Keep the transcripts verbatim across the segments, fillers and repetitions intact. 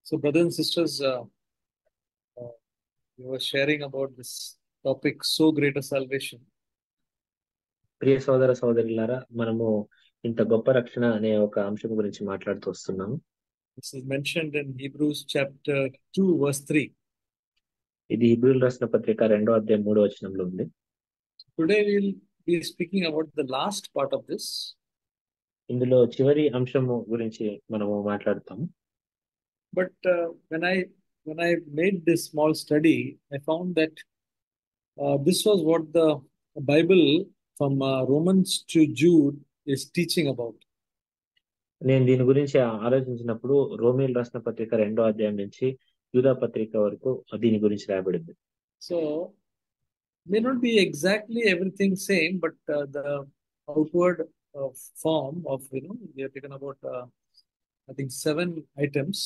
So, brothers and sisters, uh, uh, we were sharing about this topic, so great a salvation. ప్రియ సోదర సోదరులారా, మనము ఇంత గొప్ప రక్షణ అనే ఒక అంశం గురించి మాట్లాడుతూ వస్తున్నాము. This is mentioned in Hebrews chapter two, verse three. ఇది హెబ్రీయులకు రాసిన పత్రిక రెండో అధ్యాయం మూడో వచనంలో ఉంది. Today we'll be speaking about the last part of this. ఇందులో చివరి అంశము గురించి మనము మాట్లాడతాము. But uh, when I when I made this small study, I found that uh, this was what the Bible from uh, Romans to Jude is teaching about. నేను దీని గురించి ఆలోచించినప్పుడు రోమీయులకు రాసిన పత్రిక రెండో అధ్యాయం నుంచి యూదా పత్రిక వరకు దీని గురించి రాయబడింది. So may not be exactly everything same, but uh, the outward uh, form of, you know, we have taken about uh, I think seven items.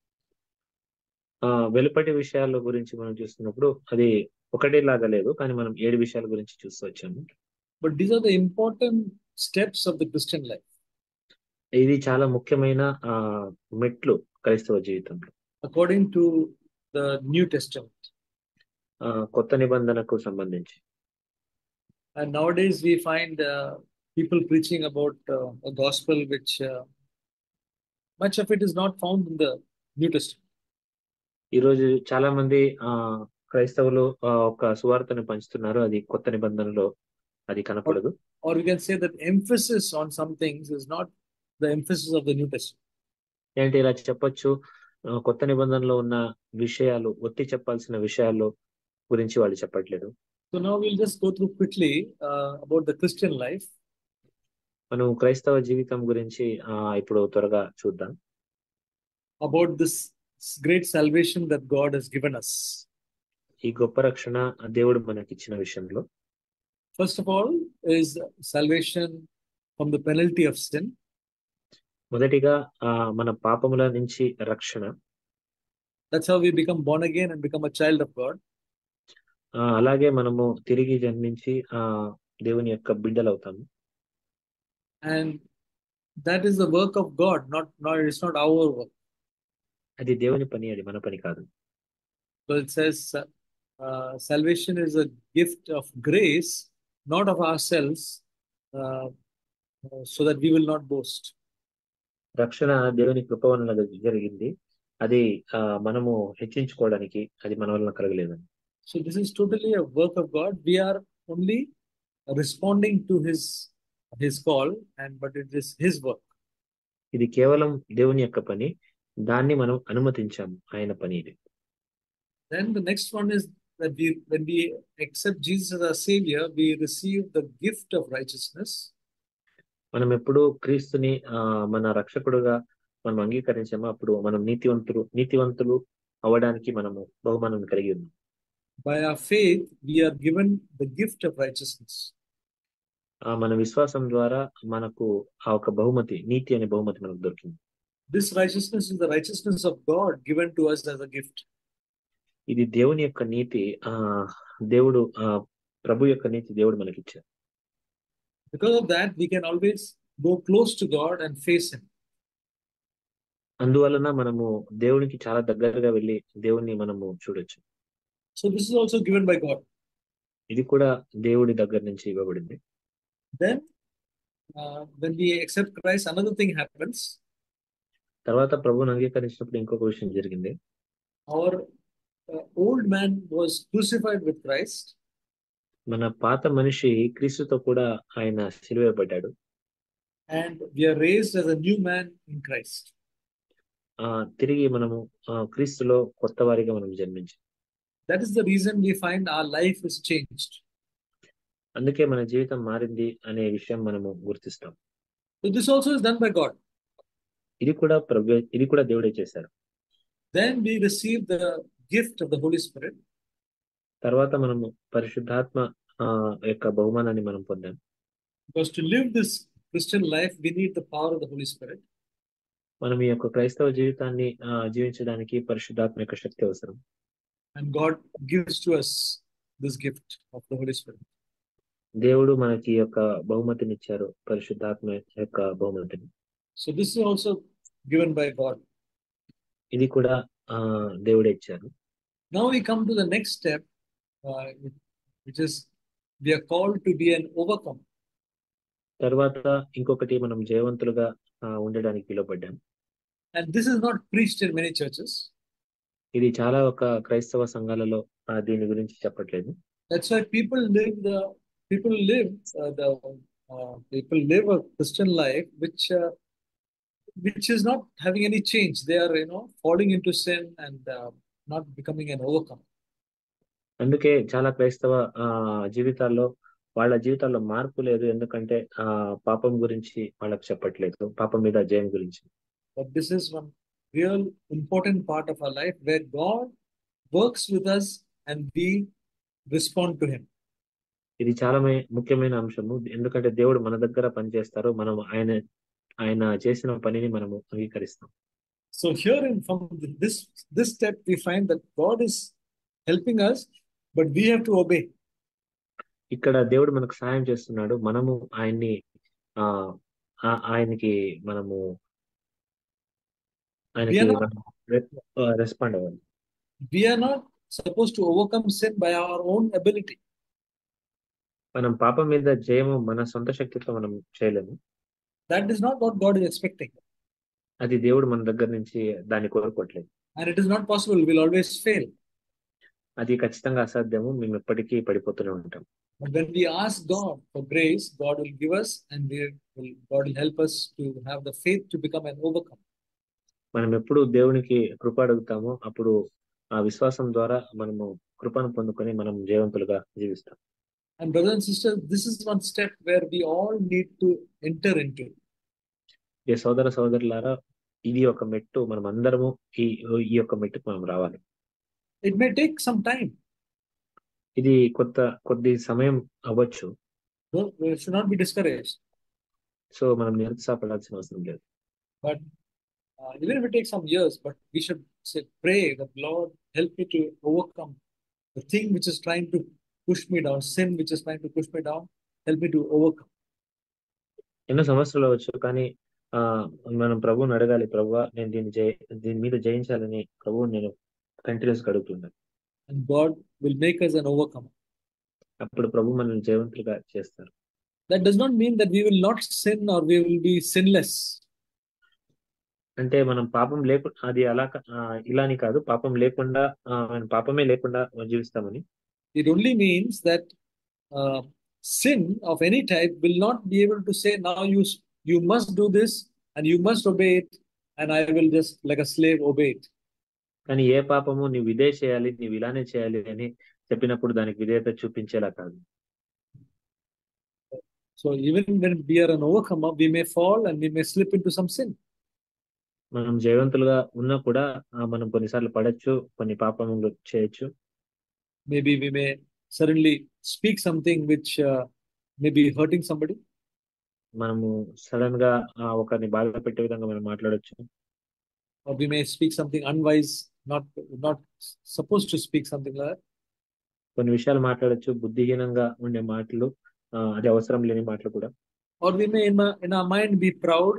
ఆ వెలుపటి విషయాల గురించి మనం చూస్తున్నప్పుడు అది ఒకటేలాగా లేదు, కానీ మనం ఏడు విషయాల గురించి చూస్తూ వచ్చాము. But these are the important steps of the Christian life. ఇది చాలా ముఖ్యమైన ఆ మెట్లు క్రైస్తవ జీవితంలో. According to the New Testament. ఆ కొత్త నిబంధనకు సంబంధించి. And nowadays we find uh, people preaching about uh, a gospel which uh, much of it is not found in the New Testament. ఈ రోజు చాలా మంది ఆ క్రైస్తవులు ఒక సువార్తను పంచుతున్నారు, అది కొత్త నిబంధనలో అది కనపడదు. Or we can say that emphasis on some things is not the emphasis of the New Testament. ఏంటి ఇలా చెప్పొచ్చు, కొత్త నిబంధనలో ఉన్న విషయాలు ఒత్తి చెప్పాల్సిన విషయాల్లో గురించి వాళ్ళు చెప్పట్లేదు. So now we'll just go through quickly uh, about the Christian life. మనం క్రైస్తవ జీవితం గురించి ఆ ఇప్పుడు త్వరగా చూద్దాం. About this great salvation that God has given us. ఈ గొప్ప రక్షణ దేవుడు మనకి ఇచ్చిన విషయంలో. First of all is salvation from the penalty of sin. మొదటిగా ఆ మన పాపముల నుంచి రక్షణ. That's how we become born again and become a child of God. ఆ అలాగే మనము తిరిగి జన్మించి ఆ దేవుని యొక్క బిడ్డలు అవుతాము. And that is the work of God, not not it's not our work. అది దేవుని పని, అది మన పని కాదు. So it says uh, salvation is a gift of grace, not of ourselves, uh, so that we will not boast. రక్షణ దేవుని కృప వలన జరిగింది, అది ఆ మనము హెచ్చించుకోవడానికి అది మన వలన కలగలేదని. So this is totally a work of God. We are only responding to his his call, and but it is his work. ఇది కేవలం దేవుని యొక్క పని, దాన్ని మనం అనుమతించాము, ఆయన పని ఇది. Then the next one is that we when we accept Jesus as our savior, we receive the gift of righteousness. మనం ఎప్పుడు క్రీస్తుని ఆ మన రక్షకుడుగా మనం అంగీకరించామో అప్పుడు మనం నీతివంతులు నీతివంతులు అవడానికి మనము బహుమానం కలిగి ఉన్నాం. By our faith, we are given the gift of righteousness. ఆ మన విశ్వాసం ద్వారా మనకు ఆ ఒక బహుమతి, నీతి అనే బహుమతి మనకు దొరికింది. This righteousness is the righteousness of God given to us as a gift. ఇది దేవుని యొక్క నీతి, ఆ దేవుడు ఆ ప్రభు యొక్క నీతి దేవుడు మనకి ఇచ్చారు. Because of that, we can always go close to God and face him. అందువలన మనము దేవునికి చాలా దగ్గరగా వెళ్ళి దేవుణ్ణి మనము చూడొచ్చు. So this is also given by God. ఇది కూడా దేవుడి దగ్గర నుంచి ఇవ్వబడింది. Then uh, when we accept Christ, another thing happens. తర్వాత ప్రభువుని అంగీకరించినప్పుడు ఇంకొక విషయం జరిగింది. Our uh, old man was crucified with Christ. మన పాత మనిషి క్రీస్తుతో కూడా ఆయన సిలువేయబడ్డాడు. And we are raised as a new man in Christ. ఆ తిరిగి మనము క్రీస్తులో కొత్త వారిగా మనం జన్మించాం. That is the reason we find our life is changed. అందుకే మన జీవితం మారింది అనే విషయం మనము గుర్తిస్తాం. So this also is done by God. ఇది కూడా ప్రభు ఇది కూడా దేవుడే చేశారు. Then we receive the gift of the Holy Spirit. తర్వాత మనము పరిశుద్ధాత్మ ఆ యొక్క బహుమానాన్ని మనం పొందాం. Because to live this Christian life, we need the power of the Holy Spirit. మనం ఈ యొక్క క్రైస్తవ జీవితాన్ని జీవించడానికి పరిశుద్ధాత్మ యొక్క శక్తి అవసరం. And God gives to us this gift of the Holy Spirit. దేవుడు మనకి ఈ యొక్క బహుమతిని ఇచ్చారు, పరిశుద్ధాత్మ యొక్క బహుమతిని. So this is also given by God. ఇది కూడా ఆ దేవుడే ఇచ్చారు. Now we come to the next step, uh, which is we are called to be an overcomer. తర్వాత ఇంకొకటి మనం జయవంతులుగా ఆ, ఉండడానికి పిలువబడ్డాం. And this is not preached in many churches. ఇది చాలా ఒక క్రైస్తవ సంఘాలలో ఆ, దీని గురించి చెప్పట్లేదు. That's why people live the people live uh, the uh, people live a Christian life which uh, which is not having any change. They are, you know, falling into sin and uh, not becoming an overcomer. అందుకే చాలా క్రైస్తవ ఆ జీవితాల్లో వాళ్ళ జీవితాల్లో మార్పు లేదు. ఎందుకంటే ఆ పాపం గురించి వాళ్ళకి చెప్పట్లేదు, పాపం మీద జయం గురించి. But this is one real important part of our life where God works with us and we respond to Him. ఇది చాలా మే- ముఖ్యమైన అంశము. ఎందుకంటే దేవుడు మన దగ్గర పనిచేస్తారు, మనం ఆయన ఆయన చేసిన పనిని మనము అంగీకరిస్తాం. So here in from this this step we find that God is helping us, but we have to obey. ఇక్కడ దేవుడు మనకు సహాయం చేస్తున్నాడు, మనము ఆయన్ని ఆ ఆ- ఆయనకి మనము We ఆయనకి are not మనం రెస్పాండ్ అవ్వాలి. we are not supposed to overcome sin by our own ability. మనం పాపం మీద జయము మన సొంత శక్తితో మనం చేయలేము. That is not what God is expecting. అది దేవుడు మన దగ్గర నుంచి దాన్ని కోరుకోవట్లేదు. And it is not possible. We'll always fail. అది ఖచ్చితంగా అసాధ్యము, మేము ఎప్పటికీ పడిపోతూనే ఉంటాం. But when we ask God for grace, God will give us, and we will, God will help us to have the faith to become an overcomer. మనం ఎప్పుడు దేవునికి కృప అడుగుతామో అప్పుడు ఆ విశ్వాసం ద్వారా మనము కృపను పొందుకొని మనం జయవంతులుగా జీవిస్తాం. And brothers and sisters, this is one step where we all need to enter into. ఏ సోదర సోదరులారా, ఇది ఒక మెట్టు, మనం అందరము ఈ ఈ యొక్క మెట్టుకు మనం రావాలి. It may take some time. ఇది కొత్త కొద్ది సమయం అవ్వచ్చు. So we should not be discouraged. So మనం నిరుత్సాహపడాల్సిన అవసరం లేదు. But uh, even if it takes some years, but we should say, pray that Lord help me to overcome the thing which is trying to push me down, sin which is trying to push me down, help me to overcome. ఎన్నో సంవత్సరాలు అవ్వచ్చు, కానీ ఆ మనం ప్రభువుని అడగాలి, ప్రభువా నేను దీన్ని జయ దీని మీద జయించాలని ప్రభువుని నేను కంటిన్యూస్ గా అడుగుతున్నాను. And God will make us an overcomer. అప్పుడు ప్రభు మనల్ని జయవంతులుగా చేస్తారు. That does not mean that we will not sin or we will be sinless. అంటే మనం పాపం లేకుండా, అది అలా కా- ఆ, ఇలాని కాదు, పాపం లేకుండా ఆ, మనం పాపమే లేకుండా జీవిస్తామని. It only means that uh, sin of any type will not be able to say, now you, you must do this and you must obey it, and I will just like a slave obey it. కానీ ఏ పాపము నువ్వు ఇదే చేయాలి, నువ్వు ఇలానే చేయాలి అని చెప్పినప్పుడు దానికి విధేయత చూపించేలా కాదు. So even when we are an overcomer, we may fall and we may slip into some sin. మనం జయవంతులుగా ఉన్నా కూడా ఆ, మనం కొన్నిసార్లు పడచ్చు, కొన్ని పాపములు చేయొచ్చు. Maybe we may suddenly speak something which uh, may be hurting somebody. మనము సడన్ గా ఆ, ఒకరిని బాధ పెట్టే విధంగా మనం మాట్లాడొచ్చు. Or we may speak something unwise, not not supposed to speak something like that. కొన్ని విషయాలు మాట్లాడొచ్చు, బుద్ధిహీనంగా ఉండే మాటలు, ఆ, అది అవసరం లేని మాటలు కూడా. Or we may in, our- in our mind be proud,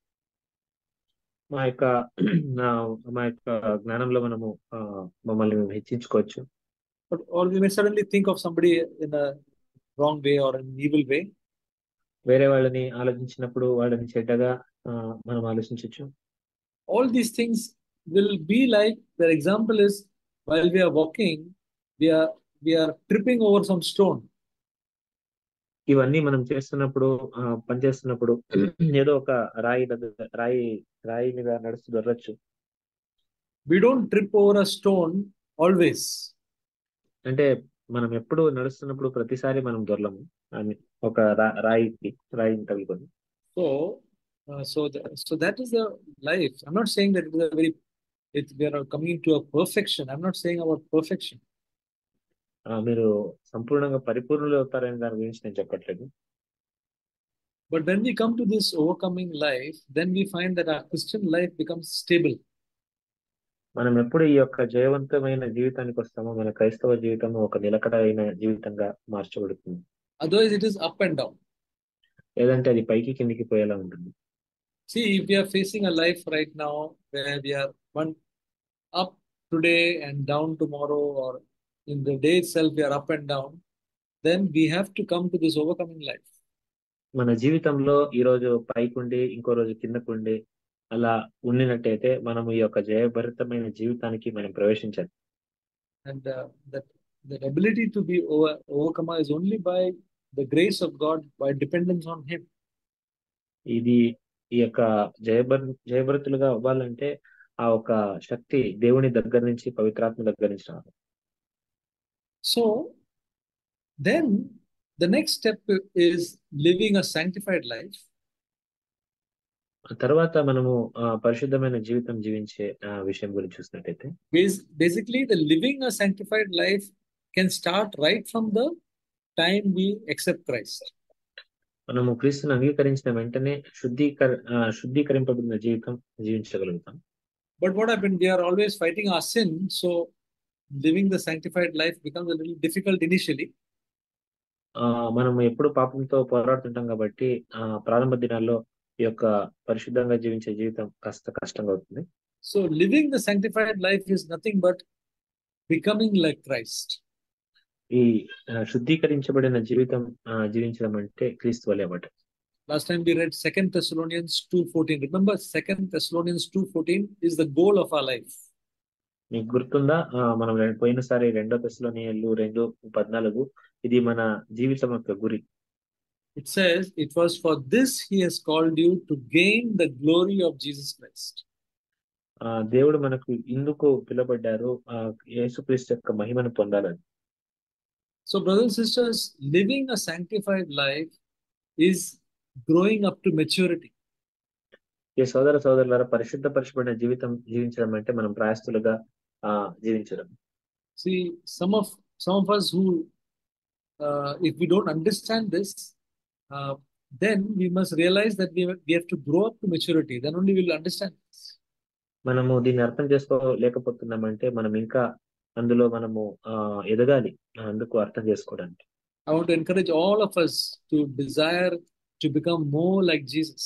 మా యొక్క నా మా యొక్క జ్ఞానంలో మనము ఆ, మమ్మల్ని మేము హెచ్చించుకోవచ్చు. but, or we may suddenly think of somebody in a wrong way or an evil way. వేరే వాళ్ళని ఆలోచించినప్పుడు వాళ్ళని చెడ్డగా ఆ, మనం ఆలోచించవచ్చు. All these things will be like, the example is, while we are walking, we are we are tripping over some stone. ఇవన్నీ మనం చేస్తున్నప్పుడు ఆ, పని చేస్తున్నప్పుడు ఏదో ఒక రాయి దగ్గర రాయి రాయి మీద నడుస్తూ దొరవచ్చు. We don't trip over a stone always. అంటే మనం ఎప్పుడు నడుస్తున్నప్పుడు ప్రతిసారి మనం దొరలము, అని ఒక రా- రాయికి రాయిని తగులుకొని. So, uh, so the, so that is the life. I'm not saying that it is a very it, we are coming to a perfection. I'm not saying about perfection. ఆ, మీరు సంపూర్ణంగా పరిపూర్ణులు అవుతారని దాని గురించి నేను చెప్పట్లేదు. But when we come to this overcoming life, then we find that our Christian life becomes stable. మనం ఎప్పుడు ఈ యొక్క జయవంతమైన జీవితానికి వస్తామో మన క్రైస్తవ జీవితం ఒక నిలకడైన జీవితంగా మార్చబడుతుంది. Otherwise, it is up and down. లేదంటే అది పైకి కిందికి పోయేలా ఉంటుంది. See, if we are facing a life right now where we are one up today and down tomorrow, or in the day itself we are up and down, then we have to come to this overcoming life. మన జీవితంలో ఈ రోజు పైకుండి ఇంకో రోజు కిందకుండి అలా ఉండినట్టయితే మనం ఈ యొక్క జయభరితమైన జీవితానికి మనం ప్రవేశించాలి. And uh, that that ability to be over, overcomer is only by the grace of God, by dependence on Him. ఇది ఈ యొక్క జయభర జయభరితులుగా అవ్వాలంటే ఆ ఒక శక్తి దేవుని దగ్గర నుంచి, పవిత్రాత్మ దగ్గర నుంచి రావాలి. So then the next step is living a sanctified life. తర్వాత మనము ఆ పరిశుద్ధమైన జీవితం జీవించే ఆ విషయం గురించి చూసినట్టయితే, Basically, the living a sanctified life can start right from the time we accept Christ. మనము క్రీస్తుని అంగీకరించిన వెంటనే శుద్ధీకర ఆ, శుద్ధీకరింపబడిన జీవితం జీవించగలుగుతాం. But what happened? We are always fighting our sin, so living the sanctified life becomes a little difficult initially. ఆ మనం ఎప్పుడు పాపంతో పోరాడుతుంటాం కాబట్టి ఆ ప్రారంభ దినాల్లో ఈ యొక్క పరిశుద్ధంగా జీవించే జీవితం కాస్త కష్టంగా అవుతుంది. So living the sanctified life is nothing but becoming like Christ. ఈ ఆ, శుద్ధీకరించబడిన జీవితం ఆ, జీవించడం అంటే క్రీస్తు వలె అవ్వటం. Last time we read Second Thessalonians two fourteen. Remember, Second Thessalonians two fourteen is the goal of our life. మీకు గుర్తుందా? ఆ, మనం రెం- పోయినసారి రెండో తెస్సలోనియలు రెండు పద్నాలుగు ఇది మన జీవితం యొక్క గురి. It says, "It was for this He has called you, to gain the glory of Jesus Christ." ఆ దేవుడు మనకు ఇందుకు పిలువబడ్డారు, ఆ యేసుక్రీస్తు యొక్క మహిమను పొందాలని. So, brothers and sisters, living a sanctified life is growing up to maturity. ఈ సోదర సోదరులారా, పరిశుద్ధపరచబడిన జీవితం జీవించడం అంటే మనం ప్రయాస్తులుగా ఆ జీవించడం. See, some of some of us who, uh, if we don't understand this, uh, then we must realize that we have, we have to grow up to maturity. Then only we will understand this. మనము దీన్ని అర్థం చేసుకోలేకపోతున్నామంటే మనం ఇంకా అందులో మనము ఆ ఎదగాలి, అందుకు అర్థం చేసుకోవడానికి. I want to encourage all of us to desire to become more like Jesus.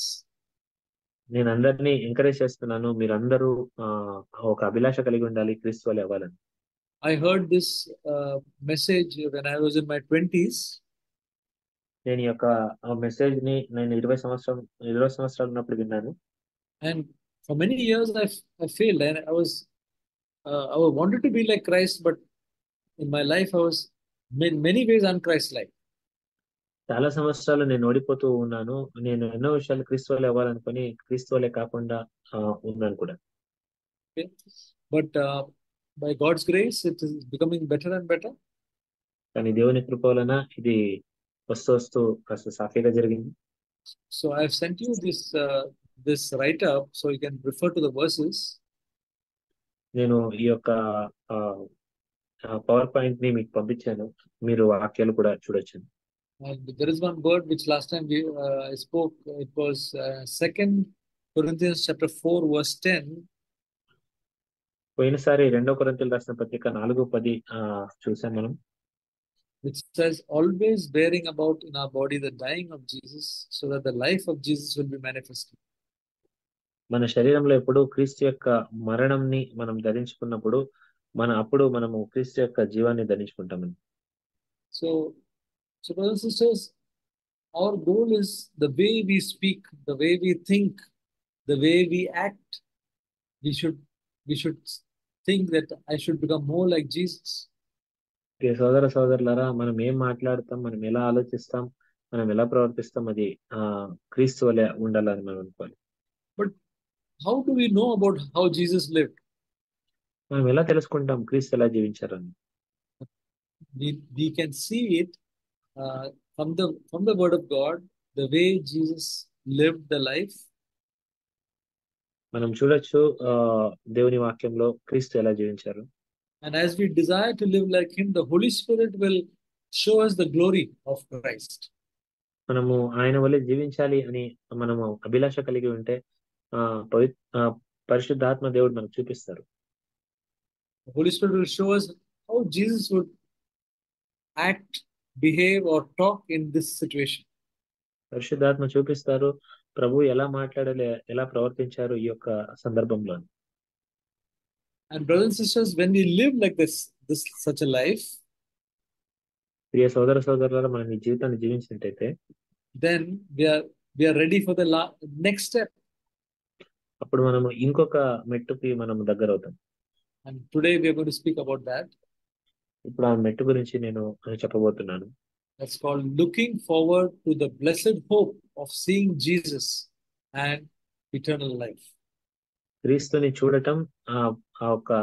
నేను అందరినీ ఎంకరేజ్ చేస్తున్నాను, మీరందరూ ఆ ఒక అభిలాష కలిగి ఉండాలి, క్రీస్తు వలె అవ్వాలని. I heard this uh, message when I was in my twenties, నేను ఈ యొక్క మెసేజ్ ని నేను ఇరవై సంవత్సరం ఇరవై సంవత్సరాలు ఉన్నప్పుడు విన్నాను. and for many years I, I failed, and I was uh, I wanted to be like Christ, but in my life I was in many ways un-Christ-like. చాలా సంవత్సరాలు నేను ఓడిపోతూ ఉన్నాను. నేను ఎన్నో విషయాలు క్రీస్తు వలె అవ్వాలనుకుని క్రీస్తు వలె కాకుండా ఆ, ఉన్నాను కూడా. Okay? But uh, by God's grace, it is becoming better and better. కానీ దేవుని కృప వలన ఇది వస్తూ వస్తూ కాస్త సాఫీగా జరిగింది. So I've sent you this uh, this write-up so you can refer to the verses. నేను ఈ యొక్క పవర్ పాయింట్ ని మీకు పంపించాను, మీరు వాక్యాలు కూడా చూడొచ్చు. And there is one word which last time we uh, I spoke. It was uh, Second Corinthians chapter four verse ten. పోయినసారి రెండో కొరింథీయులకు రాసిన పత్రిక నాలుగు పది ఆ చూసాం మనం. Which says, always bearing about in our body the dying of Jesus, so that the life of Jesus will be manifested. మన శరీరంలో ఎప్పుడు క్రీస్తు యొక్క మరణంని మనం ధరించుకున్నప్పుడు మన అప్పుడు మనము క్రీస్తు యొక్క జీవాన్ని ధరించుకుంటామని. So, so brothers and sisters, our goal is the way we speak, the way we think, the way we act. We should we should think that I should become more like Jesus. ప్రియ సోదర సోదరులారా, మనం ఏం మాట్లాడతాం, మనం ఎలా ఆలోచిస్తాం, మనం ఎలా ప్రవర్తిస్తాం, అది ఆ క్రీస్తు వలె ఉండాలని మనం అనుకోవాలి. But how do we know about how Jesus lived? మనం ఎలా తెలుసుకుంటాం క్రీస్తు ఎలా జీవించారని? We we can see it uh, from the from the Word of God, the way Jesus lived the life. మనం చూడొచ్చు ఆ దేవుని వాక్యంలో క్రీస్తు ఎలా జీవించారు. And as we desire to live like Him, the Holy Spirit will show us the glory of Christ. మనము ఆయన వలె జీవించాలి అని మనము అభిలాష కలిగి ఉంటే ఆ పవి ఆ, పరిశుద్ధాత్మ దేవుడు మనకు చూపిస్తారు. The Holy Spirit will show us how Jesus would act, behave, or talk in this situation. పరిశుద్ధాత్మ చూపిస్తారు ప్రభు ఎలా మాట్లాడాలి, ఎలా ప్రవర్తించారు ఈ యొక్క సందర్భంలో. And brothers and sisters, when we live like this, this such a life, ప్రియ సోదర సోదరులారా, మనం ఈ జీవితాన్ని జీవించినట్టయితే then we are we are ready for the la- next step. అప్పుడు మనము ఇంకొక మెట్టుకి మనం దగ్గర అవుతాం. And today we are going to speak about that. ఇప్పుడు ఆ మెట్టు గురించి నేను చెప్పబోతున్నాను. That's called looking forward to the blessed hope of seeing Jesus and eternal life. క్రీస్తుని చూడటం, ఆ ఆ ఒక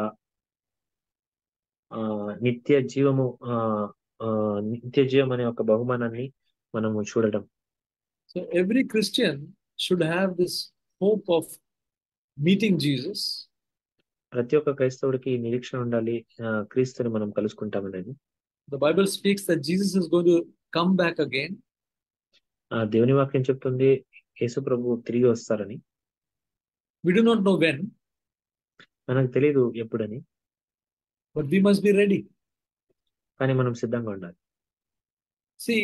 ఆ నిత్య జీవము ఆ ఆ నిత్య జీవం అనే ఒక బహుమానాన్ని మనము చూడటం. So every Christian should have this hope of meeting Jesus. ప్రతి ఒక్క క్రైస్తవుడికి ఈ నిరీక్షణ ఉండాలి, ఆ క్రీస్తుని మనం కలుసుకుంటామనేది. The Bible speaks that Jesus is going to come back again. ఆ దేవుని వాక్యం చెప్తుంది యేసు ప్రభు తిరిగి వస్తారని. We do not know when, మనకు తెలియదు ఎప్పుడని, but we must be ready. కానీ మనం సిద్ధంగా ఉండాలి. See,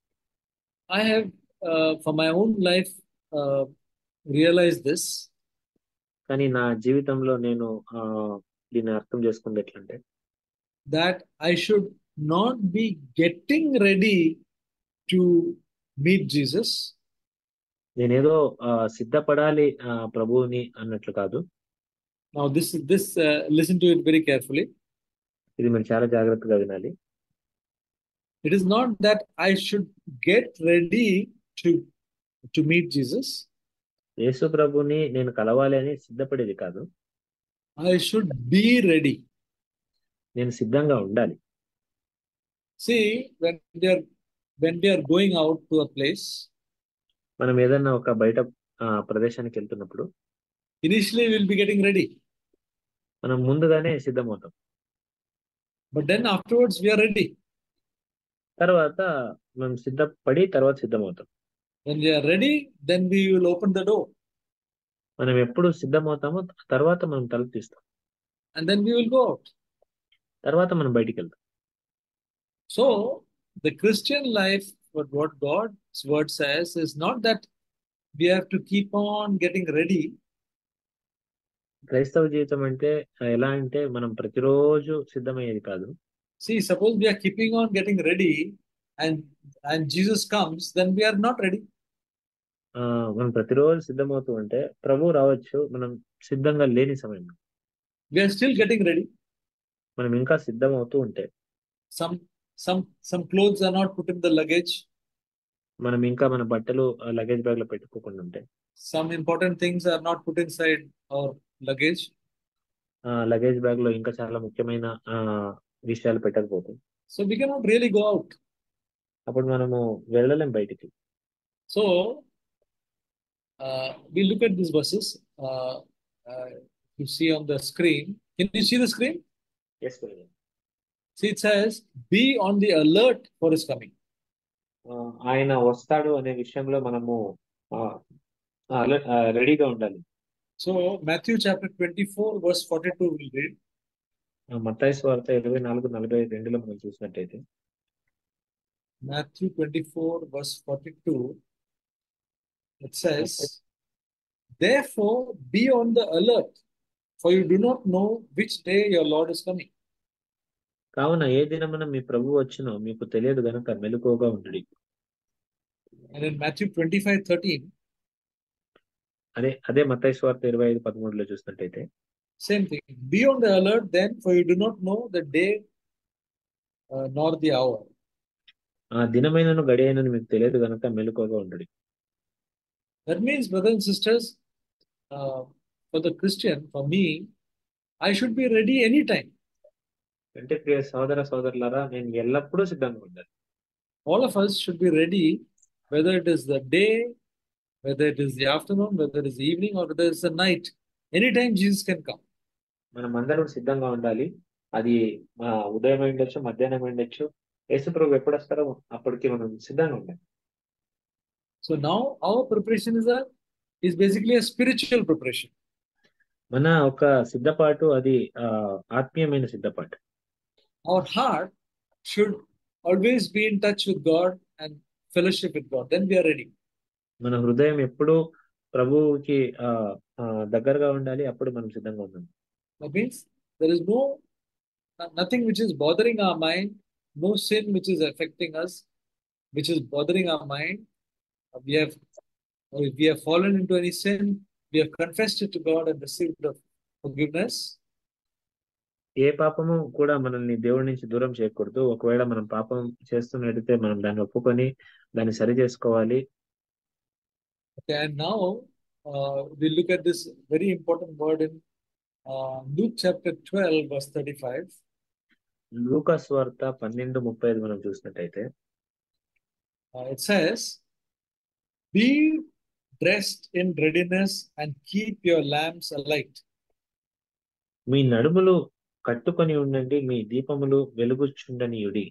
I have, uh, for my own life, uh, realized this. కానీ నా జీవితంలో నేను ఆ దీన్ని అర్థం చేసుకుంది ఎట్లంటే, that I should not be getting ready to meet Jesus. నేనేదో ఆ సిద్ధపడాలి ఆ ప్రభువుని అన్నట్లు కాదు. Now this this uh, listen to it very carefully. ఇది మీరు చాలా జాగ్రత్తగా వినాలి. It is not that I should get ready to to meet Jesus. యేసు ప్రభుని నేను కలవాలి అని సిద్ధపడేది కాదు. I should be ready. నేను సిద్ధంగా ఉండాలి. See, when we are when we are going out to a place, మనం ఏదన్నా ఒక బయట ఆ ప్రదేశానికి వెళ్తున్నప్పుడు initially we will be getting ready, మనం ముందుగానే సిద్ధమవుతాం. but then afterwards we are ready. తర్వాత మనం సిద్ధపడి తర్వాత సిద్ధమవుతాం. When we are ready, then we will open the door, మనం ఎప్పుడు సిద్ధమవుతామో తర్వాత మనం తలుపు తీస్తాం, and then we will go out. తర్వాత మనం బయటికి వెళ్తాం. So the Christian life, but what God's word says is not that we have to keep on getting ready. క్రైస్తవ జీవితం అంటే ఎలా అంటే మనం ప్రతిరోజు సిద్ధమయ్యేది కాదు. See, suppose we are keeping on getting ready and and Jesus comes, then we are not ready. ఆ మనం ప్రతిరోజు సిద్ధమవుతూ ఉంటే ప్రభు రావచ్చు, మనం సిద్ధంగా లేని సమయంలో. We are still getting ready. మనం ఇంకా సిద్ధమవుతూ ఉంటే Some some some clothes are not put in the luggage. మనం ఇంకా మన బట్టలు లగేజ్ బ్యాగ్ లో పెట్టుకోకుండా ఉంటే, Some important things are not put inside our luggage. ఆ లగేజ్ బ్యాగ్ లో ఇంకా చాలా ముఖ్యమైన ఆ విషయాలు పెట్టకపోతే, So we cannot really go out. అప్పుడు మనము వెళ్ళలేం బయటికి. So uh, we look at these verses. Uh, uh, you see on the screen. Can you see the screen? Yes, brother. See, it says, "Be on the alert for His coming." ఆ, ఆయన వస్తాడు అనే విషయంలో మనము రెడీగా ఉండాలి. So Matthew chapter twenty-four, verse forty-two, we'll read. ఆ, మత్తయి సువార్త ఇరవై నాలుగు నలభై రెండులో మనం చూసినట్టయితే, Matthew twenty-four, verse forty-two, it says, "Therefore be on the alert, for you do not know which day your Lord is coming." కావున ఏ దినమున మీ ప్రభు వచ్చునో మీకు తెలియదు గనుక మెలకువగా ఉండుడి. And in Matthew twenty-five, thirteen, అదే అదే మత్తయి సువార్త ఇరవై ఐదు పదమూడులో చూసినట్టయితే, same thing. Be on the alert then, for you do not know the day uh, nor the hour. ఆ దినమైనను గడి అయినను మీకు తెలియదు గనుక మెలకువగా ఉండుడి. That means, brothers and sisters, uh, for the Christian, for me, I should be ready anytime. అంటే ప్రియ సోదర సోదరులారా, నేను ఎల్లప్పుడూ సిద్ధంగా ఉండాలి. All of us should be ready, whether it is the day, whether it is the afternoon, whether it is the evening, or whether it's the night. Anytime Jesus can come. మనం అందరం సిద్ధంగా ఉండాలి. అది ఆ, ఉదయం ఉండొచ్చు, మధ్యాహ్నం ఉండొచ్చు. యేసు ప్రభు ఎప్పుడు వస్తారో అప్పటికి మనం సిద్ధంగా ఉండాలి. So now our preparation is a is basically a spiritual preparation. మన ఒక సిద్ధపాటు అది ఆ ఆత్మీయమైన సిద్ధపాటు. Our heart should always be in touch with God and fellowship with God. Then we are ready. మన హృదయం ఎప్పుడు ప్రభువుకి ఆ ఆ, దగ్గరగా ఉండాలి, అప్పుడు మనం సిద్ధంగా ఉండాలి. That means there is no nothing which is bothering our mind, no sin which is affecting us, which is bothering our mind. We have if we have fallen into any sin, we have confessed it to God and received the forgiveness. ఏ పాపము కూడా మనల్ని దేవుడి నుంచి దూరం చేయకూడదు. ఒకవేళ మనం పాపం చేస్తున్నట్టయితే మనం దాన్ని ఒప్పుకొని దాన్ని సరి చేసుకోవాలి. Okay, and now uh, we look at this very important word in uh, Luke chapter twelve, verse thirty-five. లూకా సువార్త పన్నెండు ముప్పై ఐదు మనం చూసినట్టయితే Uh, it says, "Be dressed in readiness and keep your lamps alight." మీ నడుములు కట్టుకొని ఉండండి, మీ దీపములు వెలుగుచుండనియుడి.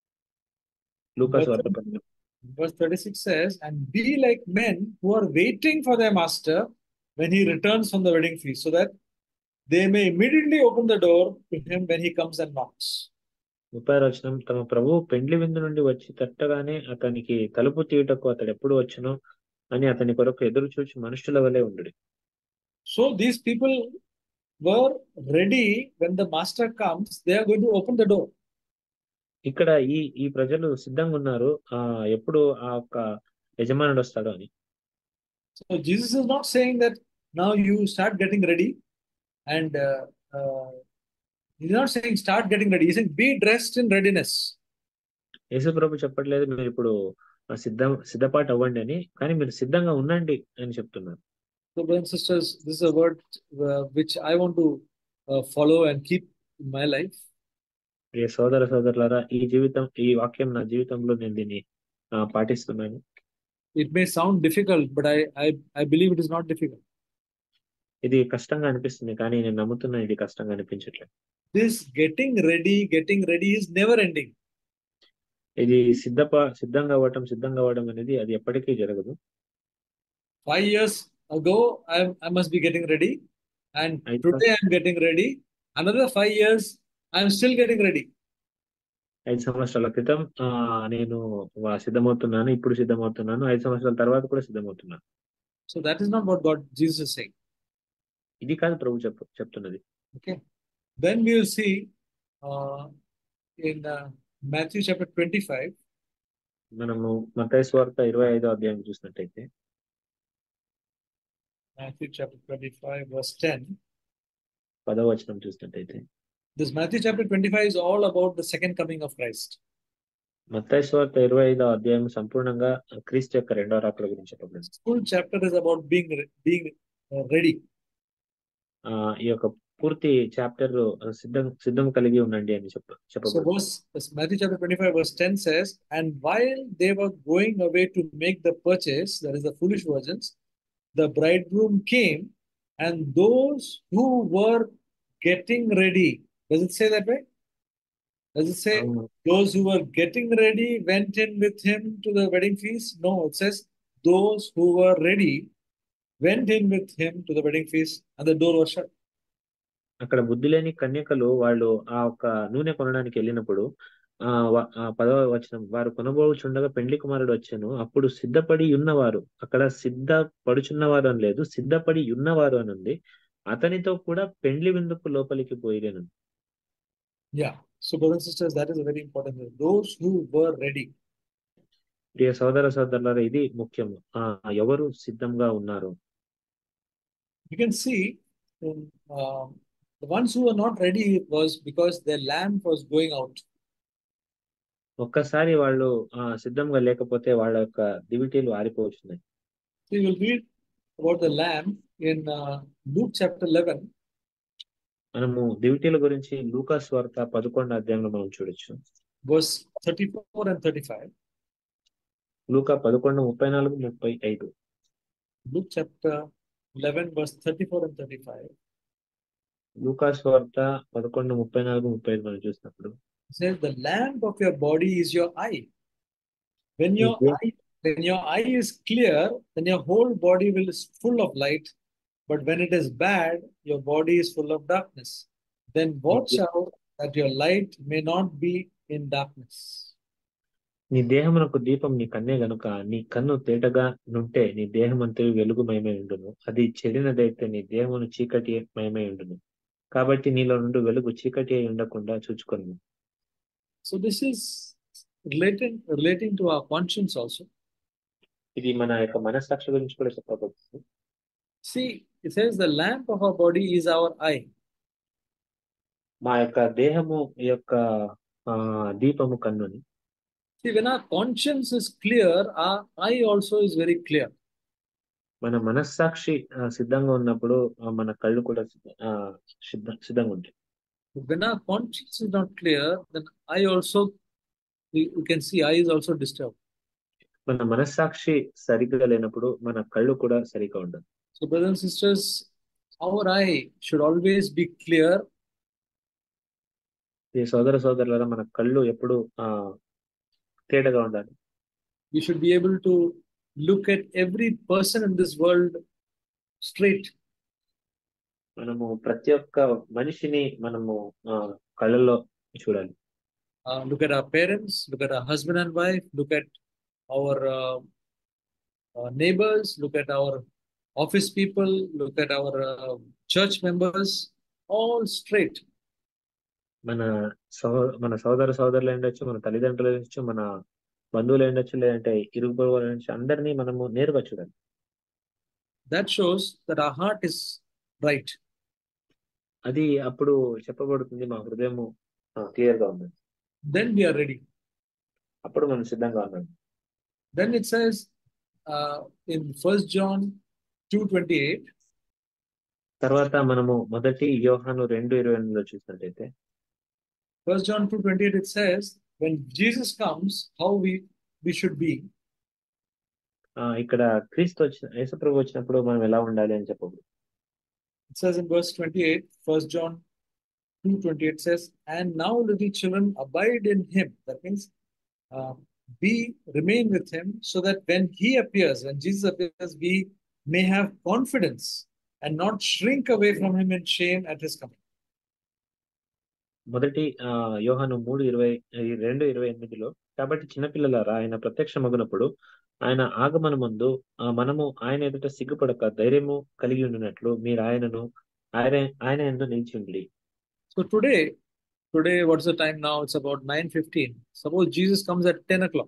లూకా Verse, సువార్త పన్నెండు verse thirty-six says, "And be like men who are waiting for their master when he returns from the wedding feast, so that they may immediately open the door to him when he comes and knocks." ముప్పై ఆరు వచనం, తమ ప్రభువు పెండ్లి విందు నుండి వచ్చి తట్టగానే అతనికి తలుపు తీయుటకు అతడు ఎప్పుడు వచ్చునో అని అతని కొరకు ఎదురు చూచి మనుషుల వలె ఉండుడి. So these people were ready when the master comes, they are going to open the door. ఇక్కడ ఈ ఈ ప్రజలు సిద్ధంగా ఉన్నారు ఆ ఎప్పుడు ఆ యొక్క యజమానుడు వస్తాడు అని. So Jesus is not saying that now you start getting ready and uh, uh, he's not saying start getting ready. He's saying be dressed in readiness. యేసు ప్రభు చెప్పట్లేదు మీరు ఇప్పుడు సిద్ధం సిద్ధపాటు అవ్వండి అని, కానీ మీరు సిద్ధంగా ఉండండి అని చెప్తున్నారు. So brothers and sisters, this is a word uh, which I want to uh, follow and keep in my life. ప్రియ సోదర సోదరులారా, ఈ జీవితం ఈ వాక్యం నా జీవితంలో నేను దీన్ని ఆ, పాటిస్తున్నాను. It may sound difficult, but I, I, I believe it is not difficult. ఇది కష్టంగా అనిపిస్తుంది, కానీ నేను నమ్ముతున్నాను ఇది కష్టంగా అనిపించట్లేదు. This getting ready, getting ready is never ending. ఇది సిద్ధప సిద్ధంగా అవ్వటం సిద్ధంగా అవ్వడం అనేది అది ఎప్పటికీ జరగదు. Five years ago, I, I must be getting ready, and ఐదు today I'm getting ready. Another five years, I'm still getting ready. ఐదు సంవత్సరాల క్రితం ఆ నేను వా- సిద్ధమవుతున్నాను, ఇప్పుడు సిద్ధమవుతున్నాను, ఐదు సంవత్సరాల తర్వాత కూడా సిద్ధమవుతున్నాను. So that is not what God Jesus is saying. ఇది కాదు ప్రభు చెప్ చెప్తున్నది. Okay. Then we will see uh, in uh, Matthew chapter twenty-five. మనము మత్తయి సువార్త ఇరవై ఐదో అధ్యాయం చూసినట్టయితే Matthew chapter twenty-five, verse ten. పదవ వచనం చూసినట్టయితే This Matthew chapter twenty-five is all about the second coming of Christ. మత్తయి సువార్త ఇరవై ఐదో అధ్యాయం సంపూర్ణంగా క్రీస్తు యొక్క రెండవ రాకడ గురించి చెప్పబడింది. This full chapter is about being being uh, ready. ఆ ఈ యొక్క పూర్తి చాప్టర్ సిద్ధం సిద్ధం కలిగి ఉండండి అని చెప్ప So చెప్పబడింది. verse this Matthew chapter twenty-five, verse ten says, "And while they were going away to make the purchase, that is the foolish virgins, the bridegroom came, and those who were getting ready." Does it say that way? Does it say అవును. those who were getting ready went in with him to the wedding feast? No, it says those who were ready went in with him to the wedding feast, and the door was shut. అక్కడ బుద్ధి లేని కన్యకలు వాళ్ళు ఆ ఒక నూనె కొనడానికి వెళ్ళినప్పుడు ఆ వ- ఆ పదవ వచనం, వారు కొనబోచుండగా పెండ్లి కుమారుడు వచ్చాను, అప్పుడు సిద్ధపడి ఉన్నవారు, అక్కడ సిద్ధపడుచున్నవారు అని లేదు, సిద్ధపడి ఉన్నవారు అని ఉంది, అతనితో కూడా పెండ్లి విందుకు లోపలికి పోయిరేను. Yeah. So, brothers and sisters, that is a very important thing. Those who were ready. ప్రియ సోదర సోదరులారా, ఇది ముఖ్యము. ఆ ఎవరు సిద్ధంగా ఉన్నారు? You can see in, um, the ones who were not ready was because their lamp was going out. ఒక్కసారి వాళ్ళు ఆ సిద్ధంగా లేకపోతే వాళ్ళ యొక్క దివిటీలు ఆరిపోతున్నాయి. So you will read about the lamp in uh, Luke chapter eleven. మనము దివిటీల గురించి లూకా సువార్త పదకొండు అధ్యాయంలో మనం చూడొచ్చు. Verse thirty-four and thirty-five. లూకా పదకొండు ముప్పై నాలుగు ముప్పై ఐదు. Luke chapter eleven, verse thirty-four and thirty-five. లూకా సువార్త పదకొండు ముప్పై నాలుగు ముప్పై ఐదు మనం చూసినప్పుడు It says, "The lamp of your body is your eye. When your నీ దే- eye, when your eye is clear, then your whole body will is full of light. But when it is bad, your body is full of darkness. Then watch out that your light may not be in darkness." నీ దేహమునకు దీపం నీ కన్నే గనుక నీ కన్ను తేటగా నుంటే నీ దేహమంతయు వెలుగుమయమై ఉండును, అది చెడినదైతే నీ దేహమును చీకటి మయమై ఉండును. కాబట్టి నీలో నుండి వెలుగు చీకటి అయి ఉండకుండా చూచుకొను. So this is relating relating to our conscience also. ఇది మన యొక్క మనస్సాక్షి గురించి కూడా చెప్పబడుతుంది. See, it says the lamp of our body is our eye. మా యొక్క దేహము ఈ యొక్క ఆ దీపము కన్నుని. See, when our conscience is clear, our eye also is very clear. మన మనస్సాక్షి ఆ, సిద్ధంగా ఉన్నప్పుడు ఆ, మన కళ్ళు కూడా సిద్ధ- ఆ, సిద్ధ సిద్ధంగా ఉంటాయి. When our conscience is not clear, then eye also, we, we can see eye is also disturbed. మన మనస్సాక్షి సరిగ్గా లేనప్పుడు మన కళ్ళు కూడా సరిగ్గా ఉండదు. So, brothers and sisters, our eye should always be clear. ఈ సోదర సోదరులారా మన కళ్ళు ఎప్పుడు ఆ తేటగా ఉండాలి. We should be able to look at every person in this world straight. మనము ప్రతి ఒక్క మనిషిని మనము ఆ కళ్ళల్లో చూడాలి. Uh, look at our parents, look at our husband and wife, look at our uh, uh, neighbors, look at our office people, look at our uh, church members, all straight. మన సహో మన సోదర సోదరులు ఉండొచ్చు, మన తల్లిదండ్రులు ఉండొచ్చు, మన బంధువులు ఉండొచ్చు, లేదంటే ఇరుగు పొరుగు వాళ్ళ నుంచి అందరినీ మనము నేరుగా చూడాలి. That shows that our heart is right. అది అప్పుడు చెప్పబడుతుంది మా హృదయము క్లియర్ గా ఉంది. Then we are ready. అప్పుడు మనం సిద్ధంగా ఉన్నాం. Then it says uh, in First John two twenty-eight. తర్వాత మనము మొదటి యోహాను రెండు ఇరవై ఎనిమిదిలో చూసినట్టయితే First John two twenty-eight, it says, when Jesus comes, how we we should be. ఆ ఇక్కడ క్రీస్తు వచ్చిన యేసుప్రభు వచ్చినప్పుడు మనం ఎలా ఉండాలి అని చెప్పబడు. It says in verse twenty-eight, First John two twenty-eight says, and now little children abide in him. That means uh, we remain with him so that when he appears, when Jesus appears, we may have confidence and not shrink away from him in shame at his coming. మొదటి ఆ యోహాను మూడు ఇరవై రెండు ఇరవై ఎనిమిదిలో కాబట్టి చిన్నపిల్లలారా ఆయన ప్రత్యక్షమగునప్పుడు ఆయన ఆగమన ముందు ఆ మనము ఆయన ఎదుట సిగ్గుపడక ధైర్యము కలిగి ఉండినట్లు మీరు ఆయనను ఆయన ఆయన ఎందు నిలిచి ఉండి. So today, today what's the time now? It's about nine fifteen. Suppose Jesus comes at ten o'clock.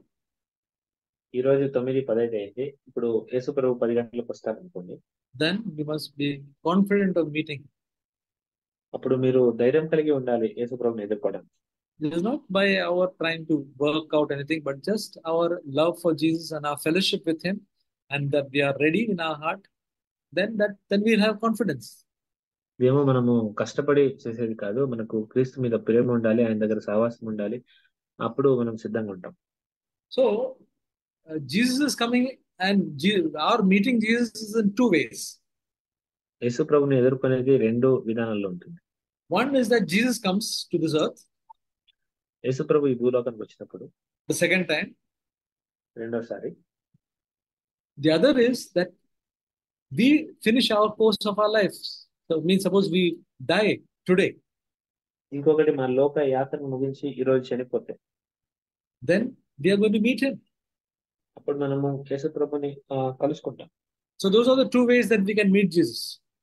ఈ రోజు తొమ్మిది పదహైదు అయింది. ఇప్పుడు యేసుప్రభు పది గంటలకు వస్తారనుకోండి. Then we must be confident of meeting. అప్పుడు మీరు ధైర్యం కలిగి ఉండాలి యేసుప్రభుని ఎదుర్కోవడం. It is not by our trying to work out anything, but just our love for Jesus and our fellowship with him, and that we are ready in our heart. Then that then we'll have confidence. ఇదేమో మనము కష్టపడి చేసేది కాదు, మనకు క్రీస్తు మీద ప్రేమ ఉండాలి, ఆయన దగ్గర సహవాసం ఉండాలి, అప్పుడు మనం సిద్ధంగా ఉంటాం. So uh, Jesus is coming, and Je- our meeting Jesus is in two ways. యేసు ప్రభుని ఎదుర్కొనేది రెండు విధానాల్లో ఉంటుంది. One is that Jesus comes to this earth యేసు ప్రభు ఈ భూలోకానికి వచ్చినప్పుడు the second time. రెండోసారి. The other is that we finish our course of our lives. So it means suppose we die today, ఇంకొకటి మన లోక యాత్రను ముగించి ఈ రోజు చనిపోతే then we are going to meet him. అప్పుడు మనము యేసు ప్రభుని ఆ, కలుసుకుంటాం. So those are the two ways that we can meet Jesus.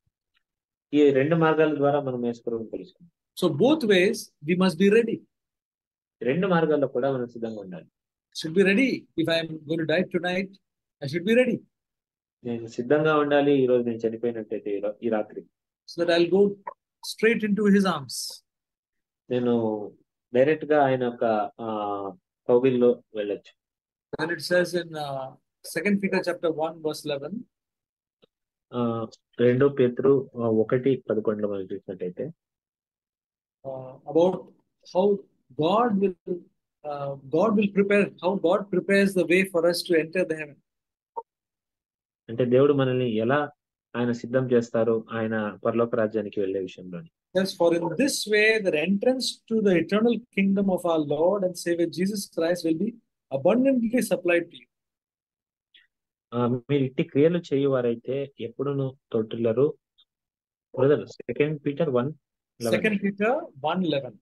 ఈ రెండు మార్గాల ద్వారా మనం యేసు ప్రభుని కలుసుకుంటాం. So both ways we must be ready. రెండు మార్గాల్లో కూడా మనం సిద్ధంగా ఉండాలి. Should be ready. If I am going to die tonight, I should be ready నేను సిద్ధంగా ఉండాలి ఈ రోజు నేను చనిపోయినట్టయితే ఈ రో- ఈ రాత్రి so that I'll go straight into his arms. నేను డైరెక్ట్ గా ఆయన యొక్క ఆ కౌగిల్లో వెళ్ళొచ్చు. When it says in uh, Second Peter chapter one verse eleven, ఆ రెండో పేతురు ఆ, ఒకటి పదకొండులో మనం చూసినట్టయితే uh, about how God will uh, God will prepare how God prepares the way for us to enter the heaven. అంటే దేవుడు మనల్ని ఎలా ఆయన సిద్ధం చేస్తారు ఆయన పరలోక రాజ్యానికి వెళ్ళే విషయంలో. Yes, for in this way the entrance to the eternal kingdom of our Lord and Savior Jesus Christ will be abundantly supplied to you. ఆ, మీరు ఇట్టి క్రియలు చేయువారైతే ఎప్పుడును తొట్టిల్లరు. Brother second Peter one Second Peter one eleven.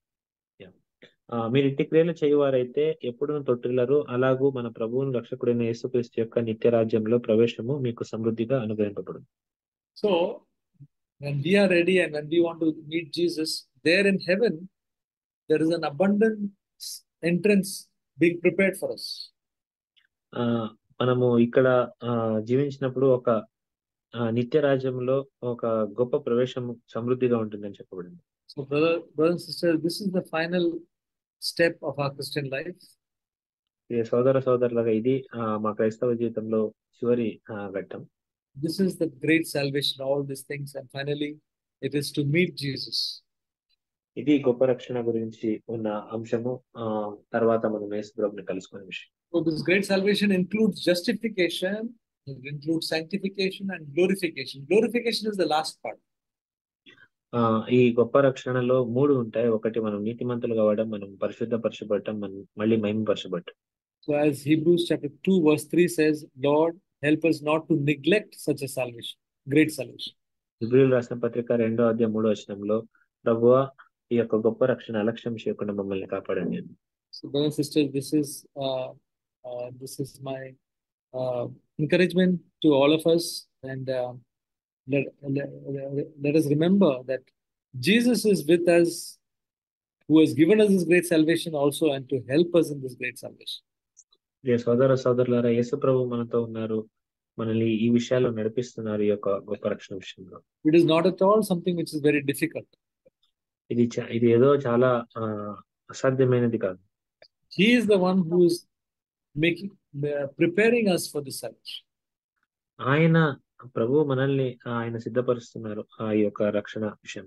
మీరు ఇట్టి క్రియలు చేయువారైతే ఎప్పుడును తొట్టిల్లరు. అలాగూ మన ప్రభువును రక్షకుడైన యేసుక్రీస్తు యొక్క నిత్య రాజ్యంలో ప్రవేశము మీకు సమృద్ధిగా అనుగ్రహింపబడును. So when we are ready and when we want to meet Jesus, there in heaven, there is an abundant entrance being prepared for us. ఆ మనము ఇక్కడ ఆ జీవించినప్పుడు ఒక ఆ నిత్య రాజ్యంలో ఒక గొప్ప ప్రవేశం సమృద్ధిగా ఉంటుందని చెప్పబడింది. So, brother, brother and sister, this is the final step of our Christian life. ఈ సోదర సోదరులాగా ఇది ఆ మా క్రైస్తవ జీవితంలో చివరి ఆ ఘట్టం. This is the great salvation, all these things, and finally, it is to meet Jesus. ఇది గొప్ప రక్షణ గురించి ఉన్న అంశము. ఆ తర్వాత మనం యేసు ప్రభువుని కలుసుకునే విషయం. So, this great salvation includes justification, it includes sanctification, and glorification. Glorification is the last part. ఆ ఈ గొప్ప రక్షణలో మూడు ఉంటాయి. ఒకటి మనం నీతిమంతులుగా అవ్వడం, మనం పరిశుద్ధ పరచబడటం, మనం మళ్ళీ మహిమపరచబడటం. So, as Hebrews chapter two, verse three says, Lord, help us not to neglect such a salvation, great salvation. హెబ్రీయులు రాసిన పత్రిక రెండో అధ్యాయం మూడో వచనంలో, ప్రభువా ఈ యొక్క గొప్ప రక్షణ అలక్ష్యం చేయకుండా మమ్మల్ని కాపాడండి. So, brothers and sisters, this is uh, uh, this is my uh, encouragement to all of us, and uh, let, let, let us remember that Jesus is with us, who has given us this great salvation also, and to help us in this great salvation. ప్రియ సోదర సోదరులారా, యేసు ప్రభు మనతో ఉన్నారు, మనల్ని ఈ విషయాల్లో నడిపిస్తున్నారు. ఈ యొక్క గొప్ప రక్షణ విషయంలో It is not at all something which is very difficult. ఇది చా- ఇది ఏదో చాలా ఆ అసాధ్యమైనది కాదు. He is the one who is making uh, preparing us for this salvation. ఆయన ప్రభు మనల్ని ఆయన సిద్ధపరుస్తున్నారు ఆ యొక్క రక్షణ విషయం.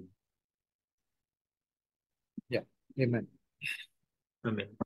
Yeah. Amen. ఆమేన్.